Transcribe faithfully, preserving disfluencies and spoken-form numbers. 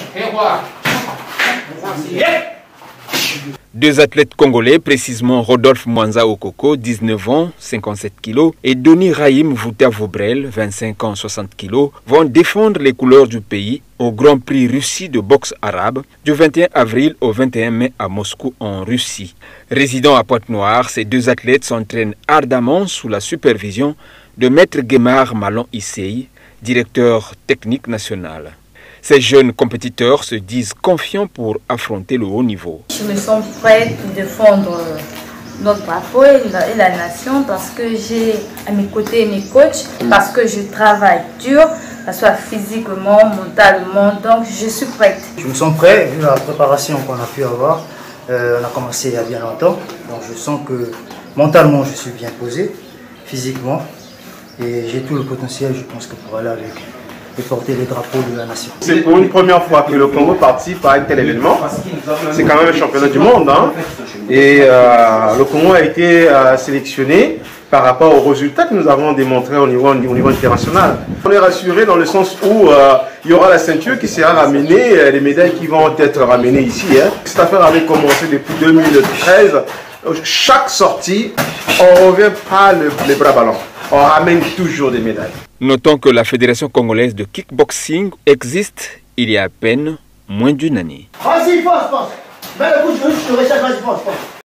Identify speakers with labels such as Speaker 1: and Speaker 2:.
Speaker 1: Deux athlètes congolais, précisément Rodolphe Mwanza Okoko, dix-neuf ans, cinquante-sept kilos, et Doni Rahim Vouta Vobrel, vingt-cinq ans, soixante kilos, vont défendre les couleurs du pays au Grand Prix Russie de boxe arabe du vingt et un avril au vingt et un mai à Moscou en Russie. Résidant à Pointe-Noire, ces deux athlètes s'entraînent ardemment sous la supervision de Maître Guémard Malon Issei, directeur technique national. Ces jeunes compétiteurs se disent confiants pour affronter le haut niveau.
Speaker 2: Je me sens prête pour défendre notre drapeau et la, et la nation parce que j'ai à mes côtés mes coachs, parce que je travaille dur, que ce soit physiquement, mentalement, donc je suis prête.
Speaker 3: Je me sens prêt, vu la préparation qu'on a pu avoir. Euh, on a commencé il y a bien longtemps, donc je sens que mentalement je suis bien posé, physiquement, et j'ai tout le potentiel, je pense, que pour aller avec et porter les drapeaux de la nation.
Speaker 4: C'est pour une première fois que le Congo participe à un tel événement. C'est quand même un championnat du monde. Hein? Et euh, le Congo a été euh, sélectionné par rapport aux résultats que nous avons démontrés au niveau, au niveau international. On est rassuré dans le sens où euh, il y aura la ceinture qui sera ramenée, euh, les médailles qui vont être ramenées ici. Hein. Cette affaire avait commencé depuis deux mille treize. Chaque sortie, on ne revient pas le, les bras ballants. On ramène toujours des médailles.
Speaker 1: Notons que la Fédération congolaise de kickboxing existe il y a à peine moins d'une année.
Speaker 5: Vas-y, force, force. Mets le coup de je te recharge, vas-y, force, force.